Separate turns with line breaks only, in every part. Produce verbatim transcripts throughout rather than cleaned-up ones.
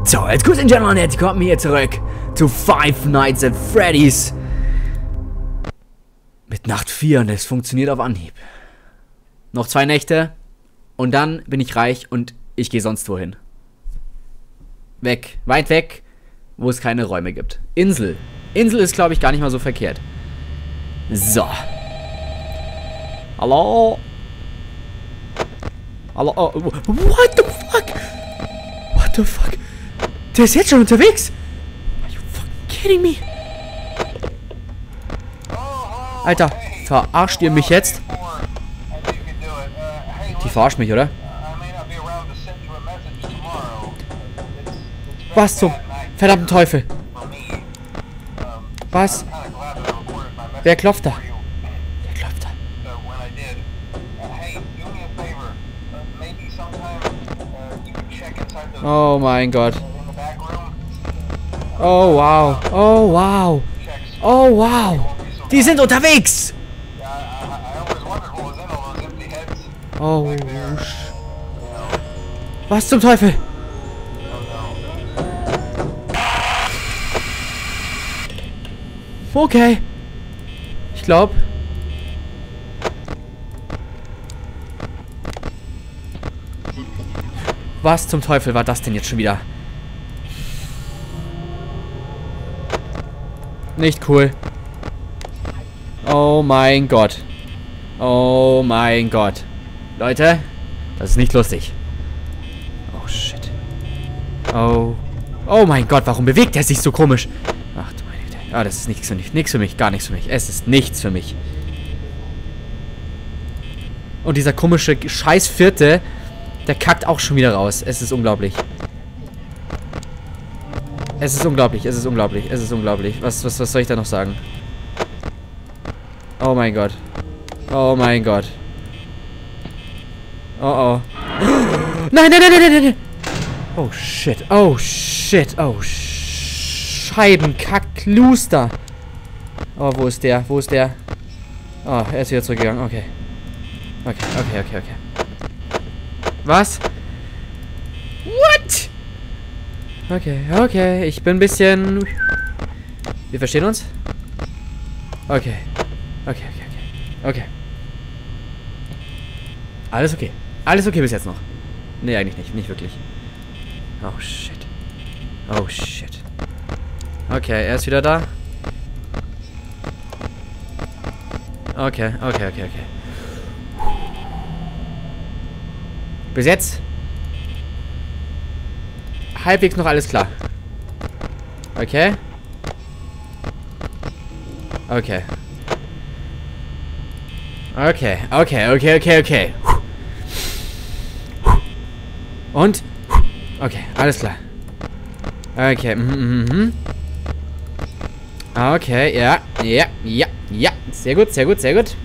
So, als Grüß und Gentlemen, herzlich willkommen hier zurück zu Five Nights at Freddy's. Mit Nacht vier und es funktioniert auf Anhieb. Noch zwei Nächte und dann bin ich reich und ich gehe sonst wohin. Weg, weit weg, wo es keine Räume gibt. Insel. Insel ist, glaube ich, gar nicht mal so verkehrt. So. Hallo? Hallo? Oh, what the fuck? What the fuck? Der ist jetzt schon unterwegs? Are you fucking kidding me? Alter, verarscht ihr mich jetzt? Die verarscht mich, oder? Was zum verdammten Teufel? Was? Wer klopft da? Wer klopft da? Oh mein Gott. Oh wow. Oh wow. Oh wow. Die sind unterwegs. Oh. Was zum Teufel? Okay. Ich glaube. Was zum Teufel war das denn jetzt schon wieder? Nicht cool. Oh mein Gott. Oh mein Gott. Leute, das ist nicht lustig. Oh shit. Oh. Oh mein Gott, warum bewegt er sich so komisch? Ach du meine Güte. Ah, das ist nichts für mich. Nichts für mich. Gar nichts für mich. Es ist nichts für mich. Und dieser komische scheiß Vierte, der kackt auch schon wieder raus. Es ist unglaublich. Es ist unglaublich. Es ist unglaublich. Es ist unglaublich. Was, was, was soll ich da noch sagen? Oh mein Gott. Oh mein Gott. Oh oh. Nein, nein, nein, nein, nein, nein. Oh shit. Oh shit. Oh Scheibenkackkluster. Oh, wo ist der? Wo ist der? Oh, er ist wieder zurückgegangen. Okay. Okay, okay, okay, okay. Was? What? Okay, okay. Ich bin ein bisschen... Wir verstehen uns? Okay. Okay, okay, okay. Okay. Alles okay. Alles okay bis jetzt noch. Nee, eigentlich nicht. Nicht wirklich. Oh, shit. Oh, shit. Okay, er ist wieder da. Okay, okay, okay, okay. Bis jetzt halbwegs noch alles klar. Okay. Okay. Okay, okay, okay, okay, okay. Und? Okay, alles klar. Okay, mhm, mhm. Okay, ja, ja, ja, ja. Sehr gut, sehr gut, sehr gut.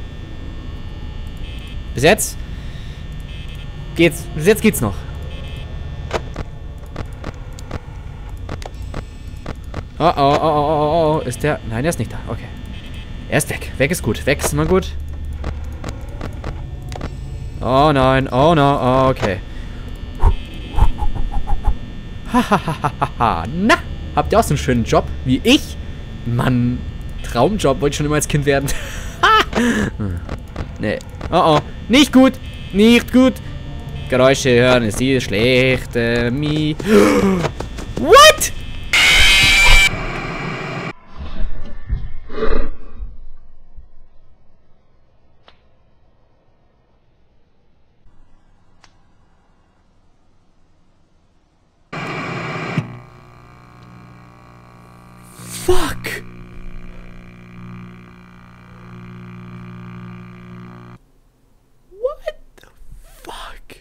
Bis jetzt geht's, bis jetzt geht's noch. Oh, oh, oh, oh, oh, oh, ist der... Nein, der ist nicht da. Okay. Er ist weg. Weg ist gut. Weg ist immer gut. Oh nein. Oh no. Oh, okay. Hahaha. Na, habt ihr auch so einen schönen Job wie ich? Mann, Traumjob. Wollte ich schon immer als Kind werden. Nee. Oh, oh. Nicht gut. Nicht gut. Geräusche hören ist die schlechte Mi. What? Fuck! What the fuck?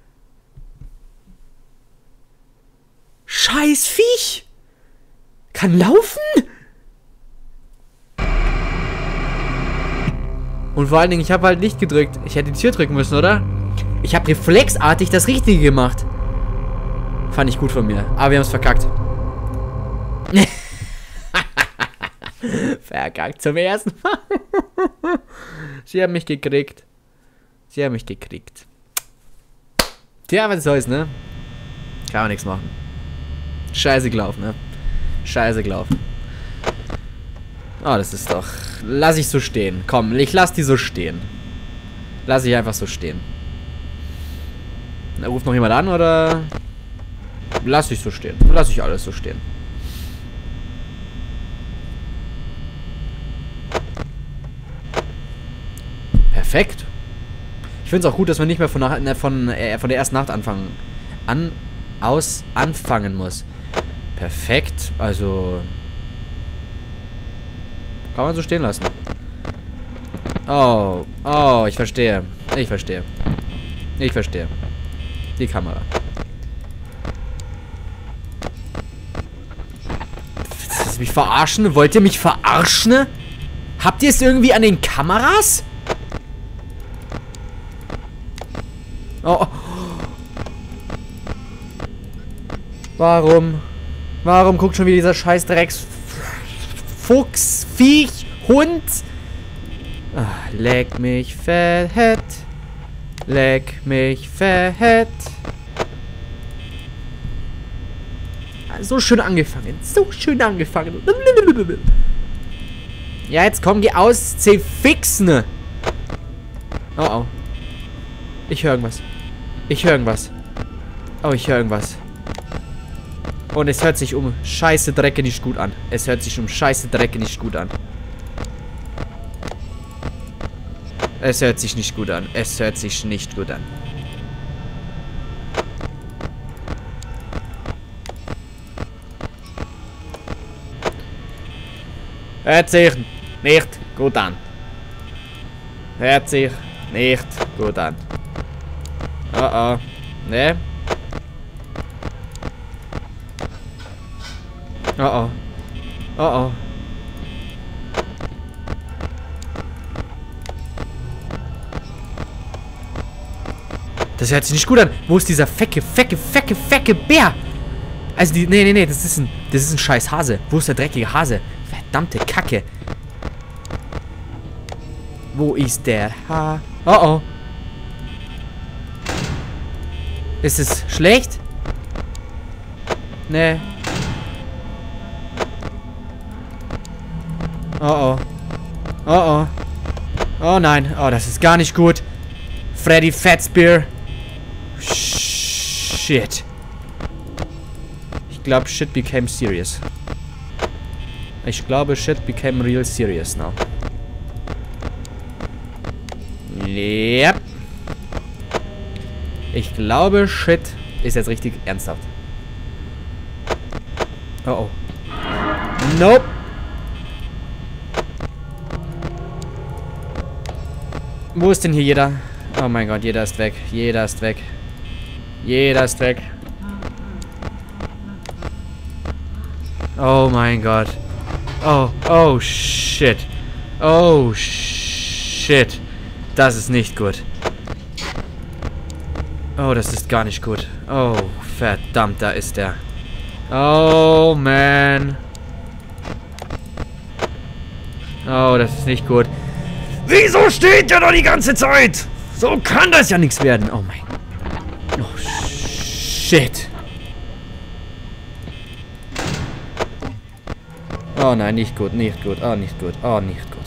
Scheiß Viech! Kann laufen? Und vor allen Dingen, ich habe halt nicht gedrückt. Ich hätte die Tür drücken müssen, oder? Ich habe reflexartig das Richtige gemacht. Fand ich gut von mir. Aber wir haben es verkackt. Verkackt zum ersten Mal. Sie haben mich gekriegt. Sie haben mich gekriegt. Tja, was soll's, ne? Kann man nichts machen. Scheiße gelaufen, ne? Scheiße gelaufen. Oh, das ist doch... Lass ich so stehen. Komm, ich lass die so stehen. Lass ich einfach so stehen. Da ruft noch jemand an, oder... Lass ich so stehen. Lass ich alles so stehen. Perfekt. Ich finde es auch gut, dass man nicht mehr von, nach, von, äh, von der ersten Nacht anfangen... An... Aus... Anfangen muss. Perfekt. Also... Kann man so stehen lassen. Oh. Oh, ich verstehe. Ich verstehe. Ich verstehe. Die Kamera. Willst du mich verarschen? Wollt ihr mich verarschen? Habt ihr es irgendwie an den Kameras? Oh. Warum? Warum guckt schon wieder dieser scheiß Drecks... Fuchs, Viech, Hund. Ach, leck mich fett. Leck mich fett. So schön angefangen. So schön angefangen. Ja, jetzt komm, geh aus. C fixen. Oh, oh. Ich höre irgendwas. Ich höre irgendwas. Oh, ich höre irgendwas. Und es hört sich um scheiße Drecke nicht gut an. Es hört sich um scheiße Drecke nicht gut an. Es hört sich nicht gut an. Es hört sich nicht gut an. Hört sich nicht gut an. Hört sich nicht gut an. Oh oh. Ne? Oh oh. Oh oh. Das hört sich nicht gut an. Wo ist dieser fecke, fecke, fecke, fecke Bär? Also die. Nee, nee, nee, das ist ein. Das ist ein scheiß Hase. Wo ist der dreckige Hase? Verdammte Kacke. Wo ist der Ha? Oh oh. Ist es schlecht? Nee. Oh oh. Oh oh. Oh nein. Oh, das ist gar nicht gut. Freddy Fazbear. Shit. Ich glaube, shit became serious. Ich glaube, shit became real serious now. Yep. Ich glaube, shit ist jetzt richtig ernsthaft. Oh oh. Nope. Wo ist denn hier jeder? Oh mein Gott, jeder ist weg. Jeder ist weg. Jeder ist weg. Oh mein Gott. Oh, oh shit. Oh shit. Das ist nicht gut. Oh, das ist gar nicht gut. Oh, verdammt, da ist er. Oh, man. Oh, das ist nicht gut. Wieso steht der da die ganze Zeit? So kann das ja nichts werden. Oh mein. Oh, shit. Oh nein, nicht gut, nicht gut. Oh, nicht gut. Oh, nicht gut.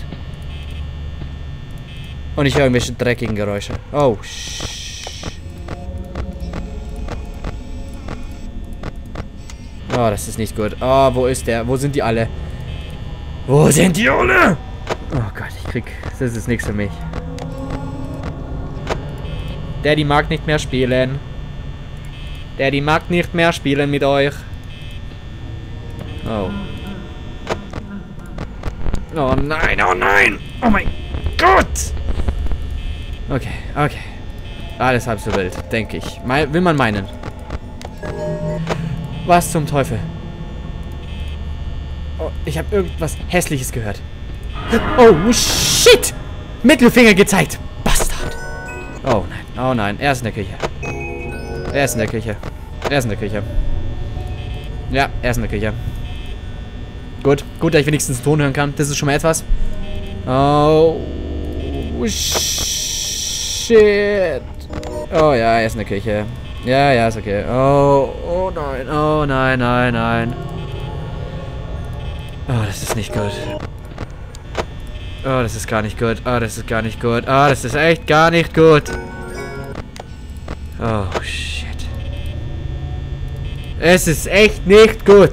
Und ich höre irgendwelche dreckigen Geräusche. Oh, shit. Oh, das ist nicht gut. Oh, wo ist der? Wo sind die alle? Wo sind die alle? Oh Gott, ich krieg... Das ist nichts für mich. Daddy mag nicht mehr spielen. Daddy mag nicht mehr spielen mit euch. Oh. Oh nein, oh nein! Oh mein Gott! Okay, okay. Alles halb so wild, denke ich. Me- will man meinen. Was zum Teufel? Oh, ich habe irgendwas Hässliches gehört. Oh, shit! Mittelfinger gezeigt! Bastard! Oh nein, oh nein. Er ist in der Küche. Er ist in der Küche. Er ist in der Küche. Ja, er ist in der Küche. Gut, gut, dass ich wenigstens den Ton hören kann. Das ist schon mal etwas. Oh, shit. Oh ja, er ist in der Küche. Ja, ja, ist okay. Oh, oh nein, oh nein, nein, nein. Oh, das ist nicht gut. Oh, das ist gar nicht gut. Oh, das ist gar nicht gut. Oh, das ist echt gar nicht gut. Oh, shit. Es ist echt nicht gut.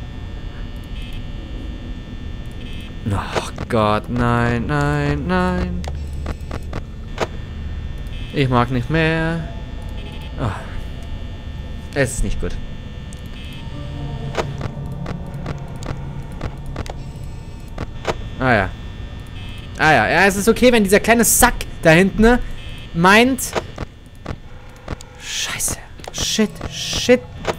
Oh Gott, nein, nein, nein. Ich mag nicht mehr. Oh. Es ist nicht gut. Ah ja. Ah ja, ja, es ist okay, wenn dieser kleine Sack da hinten ne, meint... Scheiße. Shit, shit.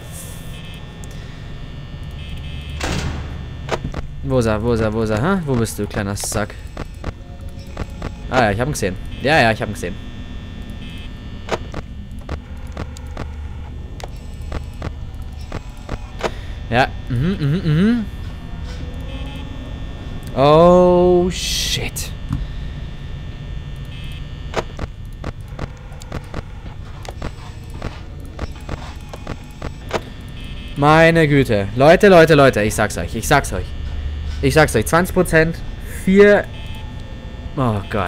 Wo ist er, wo ist er, wo ist er, hä? Wo bist du, kleiner Sack? Ah ja, ich hab ihn gesehen. Ja, ja, ich hab ihn gesehen. Ja, mhm, mhm, mhm. Oh, shit. Meine Güte. Leute, Leute, Leute, ich sag's euch, ich sag's euch. Ich sag's euch, zwanzig Prozent, vier... Oh Gott.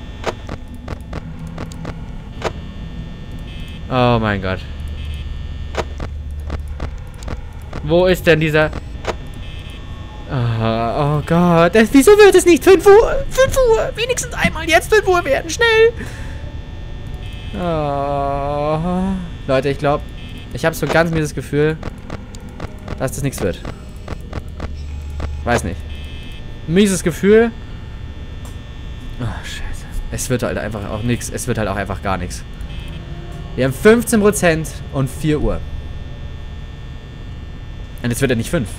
Oh mein Gott. Wo ist denn dieser... Oh, oh Gott. Das, wieso wird es nicht fünf Uhr? fünf Uhr. Wenigstens einmal jetzt fünf Uhr werden. Schnell. Oh. Leute, ich glaube, ich habe so ein ganz mieses Gefühl, dass das nichts wird. Weiß nicht. Mieses Gefühl. Oh, scheiße. Es wird halt einfach auch nichts. Es wird halt auch einfach gar nichts. Wir haben fünfzehn Prozent und vier Uhr. Und jetzt wird er nicht fünf.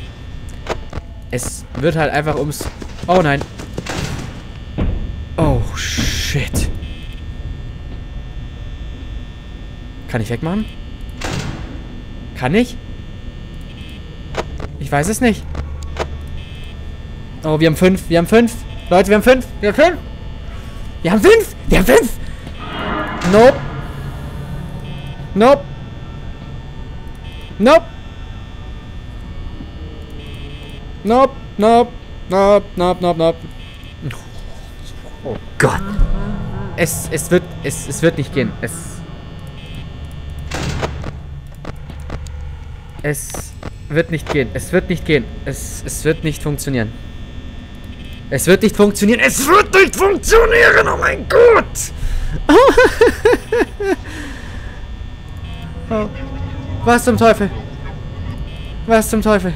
Es wird halt einfach ums... Oh nein. Oh, shit. Kann ich wegmachen? Kann ich? Ich weiß es nicht. Oh, wir haben fünf. Wir haben fünf. Leute, wir haben fünf. Wir haben fünf. Wir haben fünf. Wir haben fünf. Nope. Nope. Nope. Nope, nope, nope, nope, nope, nope. Oh Gott. Es, es wird, es, es wird nicht gehen. Es, es wird nicht gehen. Es wird nicht gehen. Es, es wird nicht funktionieren. Es wird nicht funktionieren. Es wird nicht funktionieren. Oh mein Gott. Oh. Was zum Teufel? Was zum Teufel?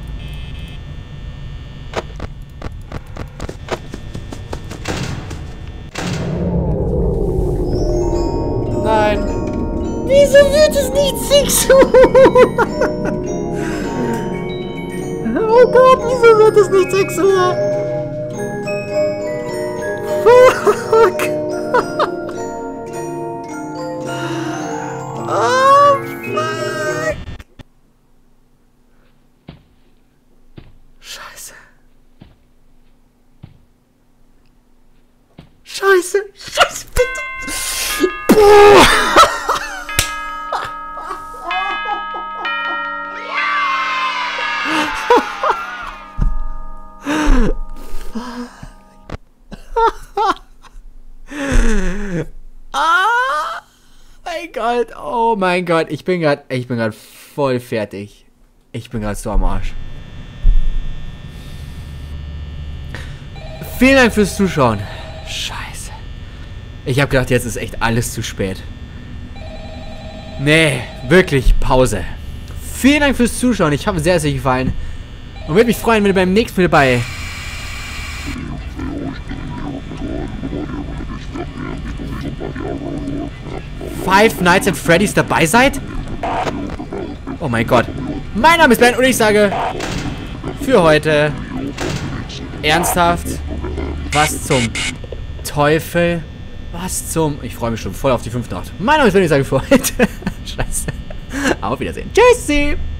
Nein. Wieso wird es nicht sechs Uhr? Oh Gott, wieso wird es nicht sechs Uhr? Fuck. Oh, fuck. Scheiße. Scheiße. Scheiße, bitte. Boah. Ah, mein Gott, oh mein Gott, ich bin gerade, ich bin gerade voll fertig. Ich bin gerade so am Arsch. Vielen Dank fürs Zuschauen. Scheiße. Ich habe gedacht, jetzt ist echt alles zu spät. Nee, wirklich Pause. Vielen Dank fürs Zuschauen. Ich hoffe, sehr, sehr gefallen. Und würde mich freuen, wenn ihr beim nächsten Mal dabei Five Nights at Freddy's dabei seid? Oh mein Gott. Mein Name ist Ben und ich sage für heute ernsthaft, was zum Teufel? Was zum... Ich freue mich schon voll auf die fünfte Nacht. Mein Name ist Ben und ich sage für heute Scheiße. Auf Wiedersehen. Tschüssi.